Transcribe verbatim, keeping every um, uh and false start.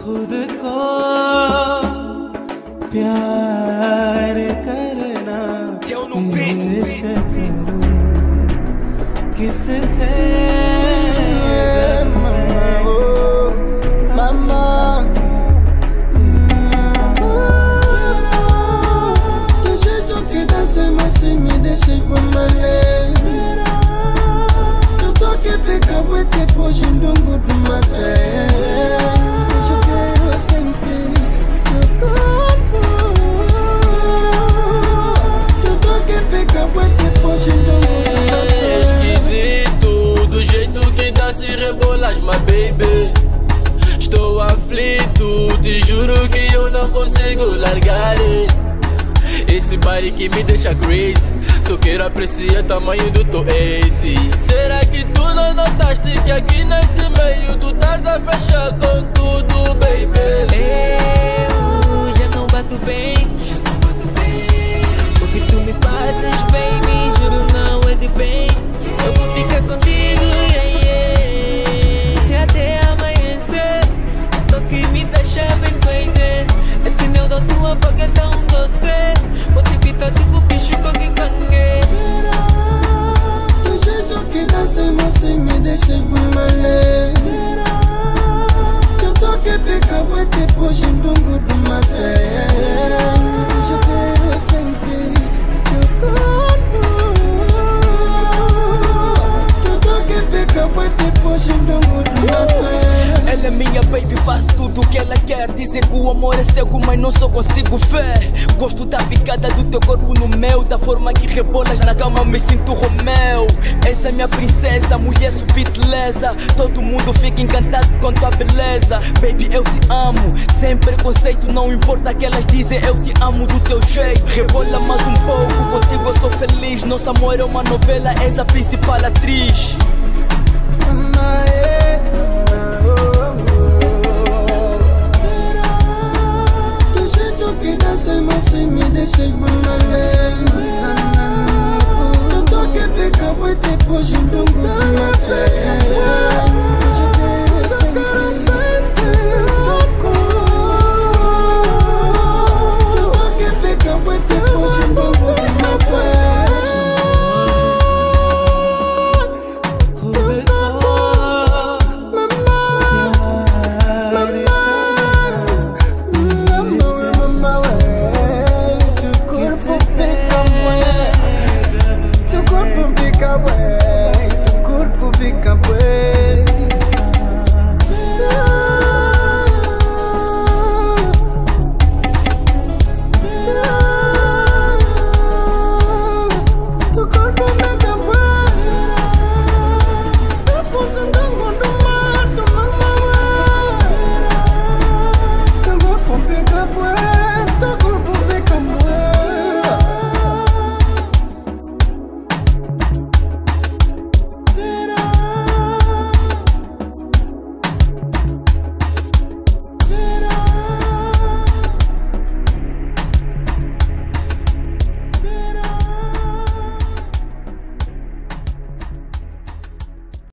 खुद को प्यार करना इश्क करूं किससे Mama, do jeito que dança, mas se me deixa por malé. Eu tô que pica, vou te pôr em dungo do maté. Eu quero sentir teu corpo. Eu tô que pica, vou te pôr em dungo do maté. Esquisito, do jeito que dança e rebolas, my baby. Estou aflito, te juro que eu não consigo largar ele. Esse body que me deixa crazy, só quero apreciar o tamanho do teu ace. Será que tu não notaste que aqui nesse meio tu estás a fechar com tudo, baby? Eu já não bato bem, já não bato bem. O que tu me fazes, baby, juro não é de bem. Eu vou ficar contigo, yeah, yeah. Até amanhecer, tô que me deixa bem crazy. Esse meu da tua boca é tão doce. Vou te pitar tipo bicho com que cangue. Do jeito que dança, mas se me deixa por malé. Eu tô que pica, vou te pôr em dungo do maté. Eu quero sentir teu corpo. Eu tô que pica, vou te pôr em dungo do maté. Ela é minha baby, faz tudo o que ela quer. Dizem que o amor é cego, mas não só consigo ver. Gosto da picada do teu corpo no meu, da forma que rebolas na cama, me sinto Romeu. Essa é minha princesa, mulher subtileza. Todo mundo fica encantado com tua beleza. Baby, eu te amo, sem preconceito. Não importa que elas dizem, eu te amo do teu jeito. Rebola mais um pouco, contigo eu sou feliz. Nosso amor é uma novela, és a principal atriz. Mama,